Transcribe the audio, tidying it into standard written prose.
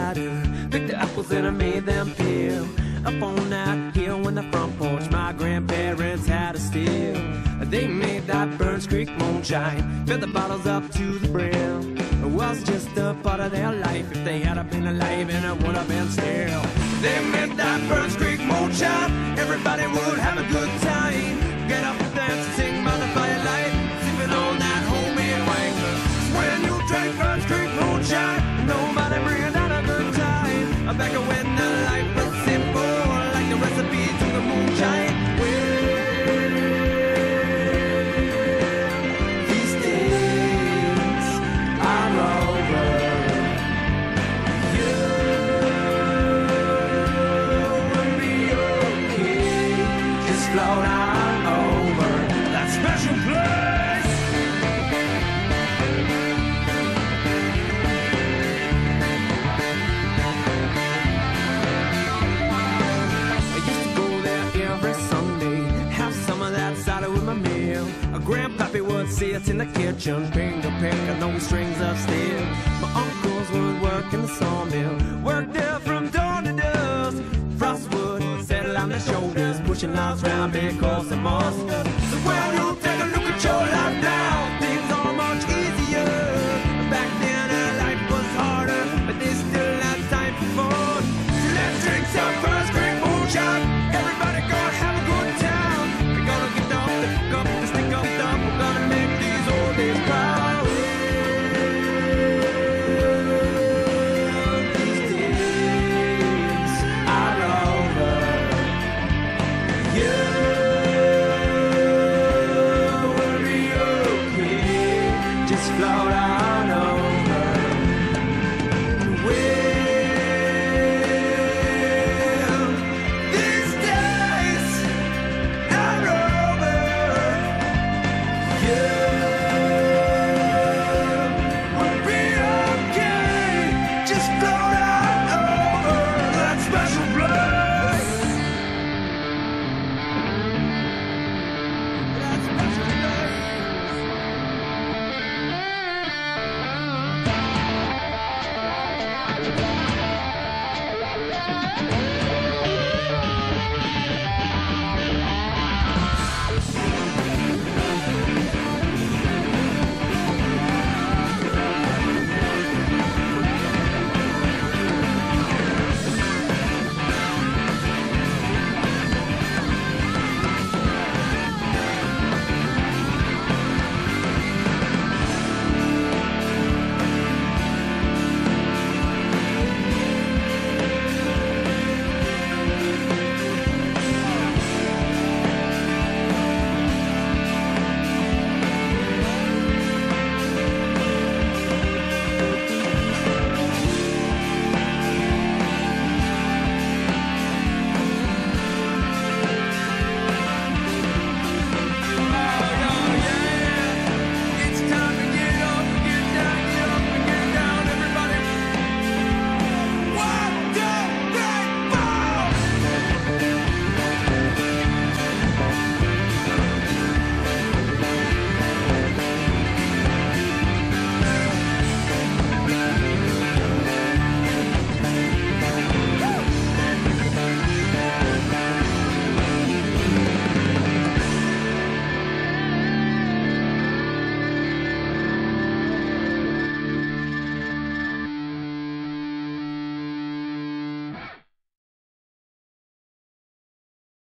cider. Picked the apples and I made them peel. Up on that hill in the front porch, my grandparents had a still. They made that Burns Creek moonshine, filled the bottles up to the brim. It was just a part of their life. If they had been alive, and it would have been still. They made that Burns Creek moonshine, everybody would have a good time. Get up and dance and sing by the firelight, sipping on that homemade wine. When you drank Burns Creek moonshine, nobody bringing down a good time. Back when the life was simple, like the recipe to the moonshine. These days are over. You will be okay. Just float on over that special place. Grandpappy would sit in the kitchen, finger picking those strings of steel. My uncles would work in the sawmill, work there from dawn to dusk. Frost would settle on their shoulders, pushing logs round because it must.